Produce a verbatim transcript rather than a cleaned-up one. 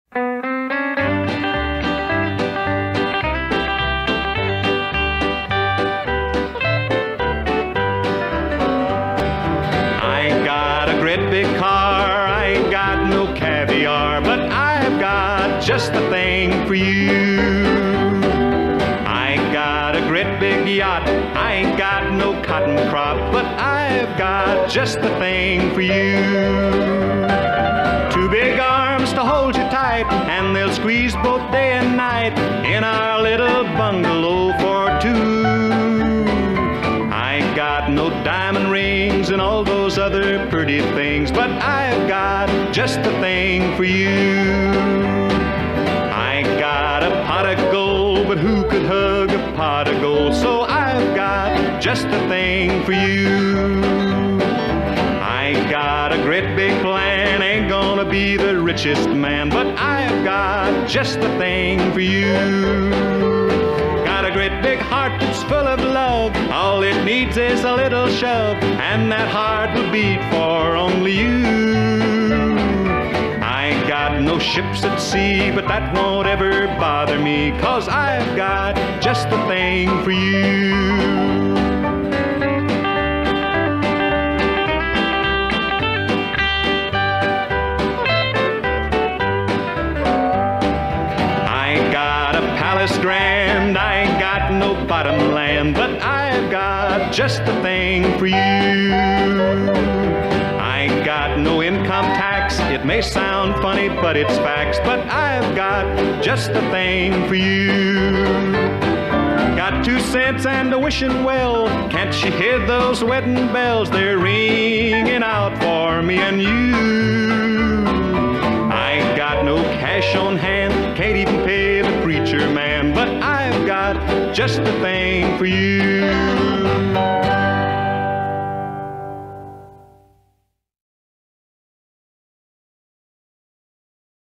I ain't got a great big car, I ain't got no caviar, but I've got just the thing for you. I ain't got a great big yacht, I ain't got no cotton crop, but I've got just the thing for you. Two big arms to hold you tight, and they'll squeeze both day and night in our little bungalow for two. I ain't got no diamond rings and all those other pretty things, but I've got just the thing for you. I ain't got a pot of gold, but who could hug a pot of gold? So I've got just the thing for you. I ain't got a great big plan, ain't gonna be the richest man, but I've got just the thing for you. Got a great big heart that's full of love, all it needs is a little shove, and that heart will beat for only you. I ain't got no ships at sea, but that won't ever bother me, 'cause I've got just the thing for you. Grand, I ain't got no bottom land, but I've got just the thing for you. I ain't got no income tax, it may sound funny, but it's facts, but I've got just the thing for you. Got two cents and a wishing well, can't you hear those wedding bells? They're ringing out for me and you. I ain't got no cash on hand, can't even pay the preacher man, but I've got just the thing for you.